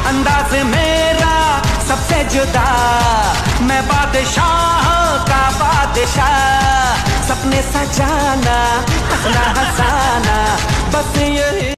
अंदाज मेरा सबसे जुदा, मैं बादशाह का बादशाह। सपने सजाना, हंसना हंसाना, बस यही